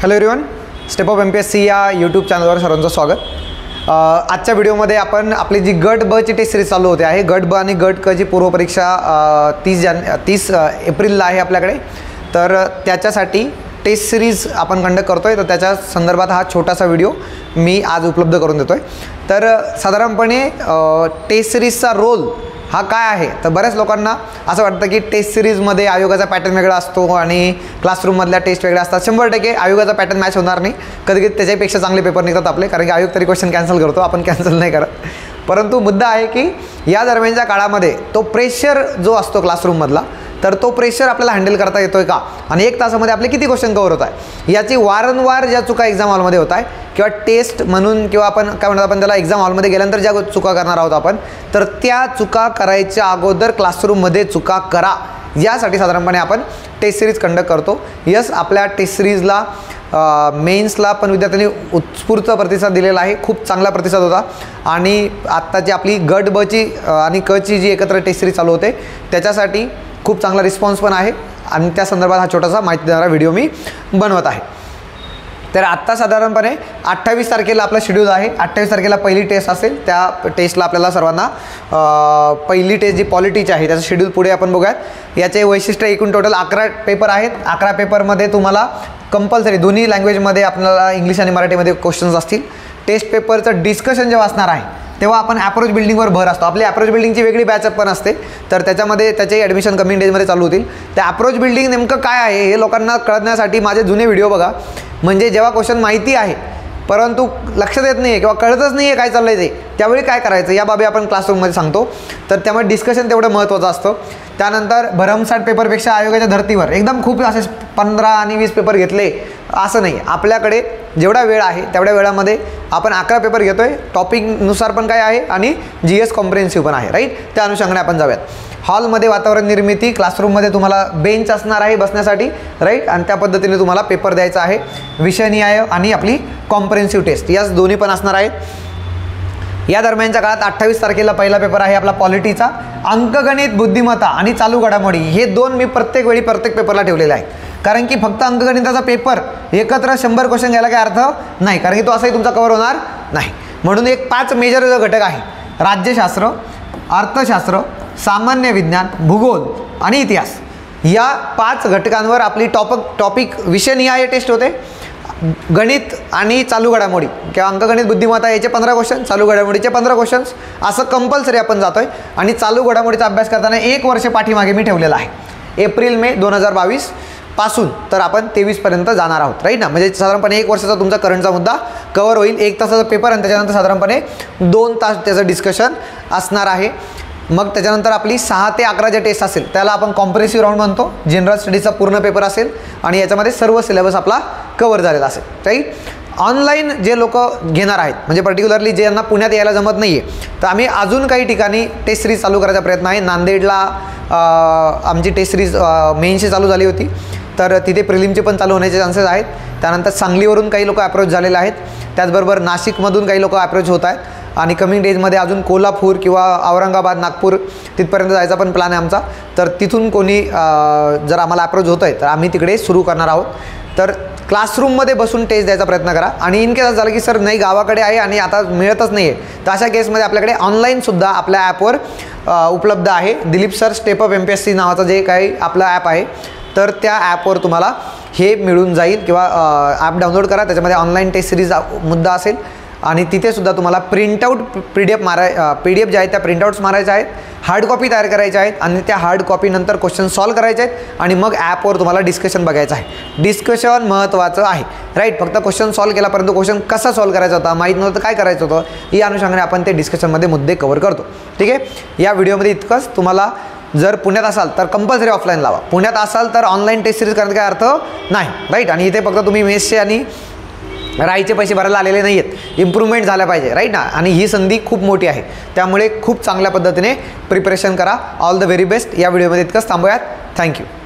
Hello everyone, step up MPSC या YouTube चॅनलवर सर्वांचं स्वागत। आजच्या व्हिडिओमध्ये आपण आपली जी गट ब ची टेस्ट सिरीज चालू होते आहे। गट ब आणि गट क ची पूर्वपरीक्षा 30 एप्रिलला आहे आपल्याकडे। तर त्याच्यासाठी टेस्ट सिरीज आपण कंडक्ट करतोय, तर त्याच्या संदर्भात हा छोटासा व्हिडिओ मी आज उपलब्ध करून देतोय। तर साधारणपणे टेस्ट सिरीजचा रोल हा काय आहे, तर बऱ्याच लोकांना असं वाटतं की टेस्ट सिरीजमध्ये आयोगाचा पॅटर्न वेगळा असतो आणि क्लासरूममधल्या टेस्ट वेगळ्या असतात। 100% आयोगाचा पॅटर्न मॅच होणार नाही, कधी कधी त्याच्यापेक्षा चांगले पेपर निघतात आपले, कारण की आयोग तरी क्वेश्चन कॅन्सल करतो, आपण कॅन्सल नाही करत। परंतु मुद्दा आहे की या दरम्यानच्या काळामध्ये तो प्रेशर जो असतो क्लासरूममधला, तर तो प्रेशर आपल्याला हँडल करता येतोय का, आणि एक तासामध्ये आपले किती क्वेश्चन कव्हर होत आहे, याची वारंवार ज्या चुका एक्झाम हॉलमध्ये होत आहे किंवा टेस्ट म्हणून किंवा आपण काय म्हणतो आपण त्याला एक्झाम हॉलमध्ये गेल्यानंतर ज्या चुका करणार आहोत आपण, तर त्या चुका करायच्या अगोदर क्लासरूममध्ये चुका करा, यासाठी साधारणपणे आपण टेस्ट सिरीज कंडक्ट करतो। यस, आपल्या टेस्ट सिरीजला मेन्सला पण विद्यार्थ्यांनी उत्स्फूर्त प्रतिसाद दिलेला आहे, खूप चांगला प्रतिसाद होता। आणि आत्ताची आपली गट ब ची आणि क ची जी एकत्र टेस्ट सिरीज चालू होते त्याच्यासाठी खूप चांगला रिस्पॉन्स पण आहे, आणि त्या संदर्भात हा छोटासा माहिती देणारा व्हिडिओ मी बनवत आहे। तर आत्ता साधारणपणे 28 तारखेला आपला शेड्यूल आहे। 28 तारखेला पहिली टेस्ट असेल, त्या टेस्टला आपल्याला सर्वांना पहिली टेस्ट जी पॉलिटीची आहे त्याचं शेड्यूल पुढे आपण बघूयात। याचे वैशिष्ट्य एकूण टोटल 11 पेपर आहेत। 11 पेपरमध्ये तुम्हाला कंपल्सरी दोन्ही लँग्वेजमध्ये आपल्याला इंग्लिश आणि मराठीमध्ये क्वेश्चन्स असतील। टेस्ट पेपरचं डिस्कशन जेव्हा असणार आहे तेव्हा आपण ॲप्रोच बिल्डिंगवर भर असतो। आपली ॲप्रोच बिल्डिंगची वेगळी बॅचअप पण असते, तर त्याच्यामध्ये त्याचे ॲडमिशन कमिंग डेजमध्ये चालू होतील। त्या ॲप्रोच बिल्डिंग नेमकं काय आहे हे लोकांना कळण्यासाठी माझे जुने व्हिडिओ बघा। म्हणजे जेव्हा क्वेश्चन माहिती आहे परंतु लक्षात येत नाही आहे किंवा कळतच नाही आहे काय चाललं आहे ते, त्यावेळी काय करायचं या बाबी आपण क्लासरूममध्ये सांगतो। तर त्यामुळे डिस्कशन तेवढं महत्त्वाचं असतं। त्यानंतर भरमसाठ पेपरपेक्षा आयोगाच्या धर्तीवर एकदम खूप असे 15 आणि 20 पेपर घेतले असं नाही, आपल्याकडे जेवढा वेळ आहे तेवढ्या वेळामध्ये आपण 11 पेपर घेतोय। टॉपिकनुसार पण काय आहे आणि GS कॉम्प्रिहेन्सिव्ह पण आहे, राईट। त्या अनुषंगाने आपण जाऊयात। हॉलमध्ये वातावरण निर्मिती, क्लासरूममध्ये तुम्हाला बेंच असणार आहे बसण्यासाठी, राईट, आणि त्या पद्धतीने तुम्हाला पेपर द्यायचा आहे। विषयनिहाय आणि आपली कॉम्प्रिहेन्सिव्ह टेस्ट याच दोन्ही पण असणार आहेत। या दरम्यानच्या काळात 28 तारखेला पहिला पेपर आहे आपला पॉलिटीचा। अंकगणित, बुद्धिमत्ता आणि चालू घडामोडी हे दोन मी प्रत्येक वेळी प्रत्येक पेपरला ठेवलेले आहे, कारण की फक्त अंकगणिताचा पेपर एकत्र 100 क्वेश्चन घ्यायला काय अर्थ नाही, कारण की तो असाही तुमचा कव्हर होणार नाही। म्हणून एक 5 मेजर जो घटक आहे, राज्यशास्त्र, अर्थशास्त्र, सामान्य विज्ञान, भूगोल आणि इतिहास, या 5 घटकांवर आपली टॉपिक विषयनिहाय टेस्ट होते। गणित आणि चालू घडामोडी किंवा अंकगणित, बुद्धिमत्ता याचे 15 क्वेश्चन, चालू घडामोडीचे 15 क्वेश्चन्स, असं कंपल्सरी आपण जातोय। आणि चालू घडामोडीचा अभ्यास करताना 1 वर्ष पाठीमागे मी ठेवलेला आहे, एप्रिल-मे 2022 पासून तर आपण 23 पर्यंत जाणार आहोत, राईट ना। म्हणजे साधारणपणे 1 वर्षाचा तुमचा करंटचा मुद्दा कव्हर होईल। 1 तासाचा पेपर आणि त्याच्यानंतर साधारणपणे 2 तास त्याचं डिस्कशन असणार आहे। मग त्याच्यानंतर आपली 6 ते 11 जे टेस्ट असेल त्याला आपण कॉम्प्रिहेन्सिव्ह राऊंड म्हणतो। जनरल स्टडीजचा पूर्ण पेपर असेल आणि याच्यामध्ये सर्व सिलेबस आपला कव्हर झालेला असेल, राईट। ऑनलाईन जे लोक घेणार आहेत, म्हणजे पर्टिक्युलरली ज्यांना पुण्यात यायला जमत नाही आहे, तर आम्ही अजून काही ठिकाणी टेस्ट सिरीज चालू करायचा प्रयत्न आहे। नांदेडला आमची टेस्ट सिरीज मेन्सची चालू झाली होती, तर तिथे प्रिलिमचे पण चालू होण्याचे चान्सेस आहेत। त्यानंतर सांगलीवरून काही लोक अप्रोच झालेले आहेत, त्याचबरोबर नाशिकमधून काही लोक अप्रोच होत आहेत, आणि कमिंग डेजमध्ये अजून कोल्हापूर किंवा औरंगाबाद, नागपूर तिथपर्यंत जायचा पण प्लॅन आहे आमचा। तर तिथून कोणी जर आम्हाला अप्रोच होत आहे तर आम्ही तिकडे सुरू करणार आहोत। तर क्लासरूममध्ये बसून टेस्ट द्यायचा प्रयत्न करा। आणि इन केस झालं की सर नाही गावाकडे आहे आणि आता मिळतच नाही आहे, तर अशा केसमध्ये आपल्याकडे ऑनलाईनसुद्धा आपल्या ॲपवर उपलब्ध आहे। Dilip sir step up MPSC नावाचं जे काही आपलं ॲप आहे, तर त्या ॲपवर तुम्हाला हे मिळून जाईल, किंवा ॲप डाउनलोड करा, त्याच्यामध्ये ऑनलाईन टेस्ट सिरीज मुद्दा असेल, आणि तिथे सुद्धा तुम्हाला प्रिंटआउट PDF जे आहेत त्या प्रिंटआउट्स मारायच्या आहेत, हार्ड कॉपी तयार करायच्या आहेत, आणि त्या हार्ड कॉपीनंतर क्वेश्चन सॉल्व करायचे आहेत, आणि मग ॲपवर तुम्हाला डिस्कशन बघायचं आहे। डिस्कशन महत्त्वाचं आहे, राईट। फक्त क्वेश्चन सॉल्व केल्यापर्यंत क्वेश्चन कसा सॉल्व करायचा होता, माहीत नव्हतं काय करायचं होतं, या अनुषंगाने आपण ते डिस्कशनमध्ये मुद्दे कव्हर करतो, ठीक आहे। या व्हिडिओमध्ये इतकंच। तुम्हाला जर पुण्यात असाल तर कंपल्सरी ऑफलाईन लावा, पुण्यात असाल तर ऑनलाईन टेस्ट सिरीज करण्याचा काय अर्थ नाही, राईट। आणि इथे फक्त तुम्ही मेसचे आणि राईचे पैसे भरायला आलेले नाही आहेत, इम्प्रूव्हमेंट झाल्या पाहिजे, राईट ना। आणि ही संधी खूप मोठी आहे, त्यामुळे खूप चांगल्या पद्धतीने प्रिपरेशन करा। All the very best. या व्हिडिओमध्ये इतकंच थांबूयात। थँक्यू।